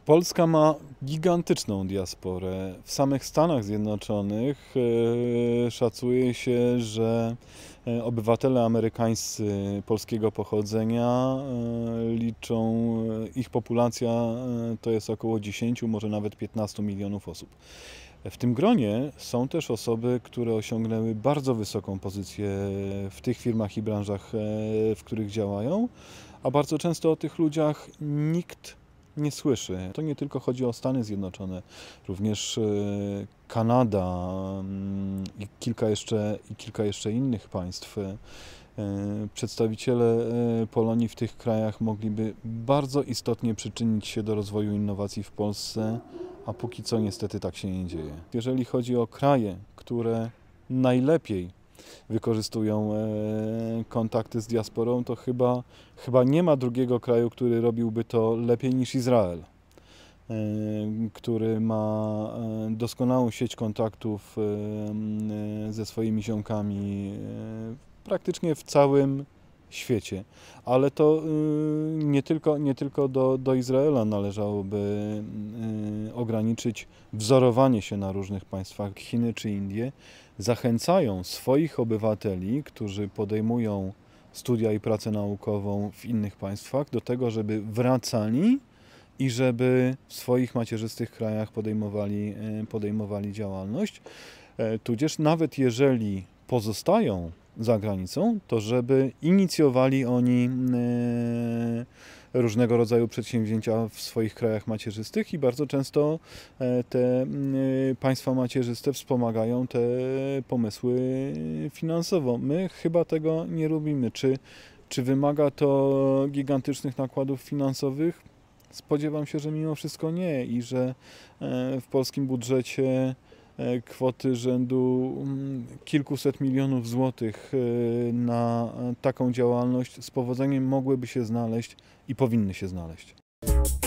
Polska ma gigantyczną diasporę. W samych Stanach Zjednoczonych szacuje się, że obywatele amerykańscy polskiego pochodzenia ich populacja to jest około 10, może nawet 15 milionów osób. W tym gronie są też osoby, które osiągnęły bardzo wysoką pozycję w tych firmach i branżach, w których działają, a bardzo często o tych ludziach nikt nie słyszy. To nie tylko chodzi o Stany Zjednoczone, również Kanada i kilka jeszcze innych państw. Przedstawiciele Polonii w tych krajach mogliby bardzo istotnie przyczynić się do rozwoju innowacji w Polsce, a póki co niestety tak się nie dzieje. Jeżeli chodzi o kraje, które najlepiej wykorzystują kontakty z diasporą, to chyba nie ma drugiego kraju, który robiłby to lepiej niż Izrael, który ma doskonałą sieć kontaktów ze swoimi ziomkami praktycznie w całym świecie. Ale to nie tylko do Izraela należałoby ograniczyć wzorowanie się na różnych państwach. Chiny czy Indie zachęcają swoich obywateli, którzy podejmują studia i pracę naukową w innych państwach, do tego, żeby wracali i żeby w swoich macierzystych krajach podejmowali działalność. Tudzież nawet jeżeli pozostają za granicą, to żeby inicjowali oni różnego rodzaju przedsięwzięcia w swoich krajach macierzystych i bardzo często te państwa macierzyste wspomagają te pomysły finansowo. My chyba tego nie robimy. Czy wymaga to gigantycznych nakładów finansowych? Spodziewam się, że mimo wszystko nie i że w polskim budżecie kwoty rzędu kilkuset milionów złotych na taką działalność z powodzeniem mogłyby się znaleźć i powinny się znaleźć.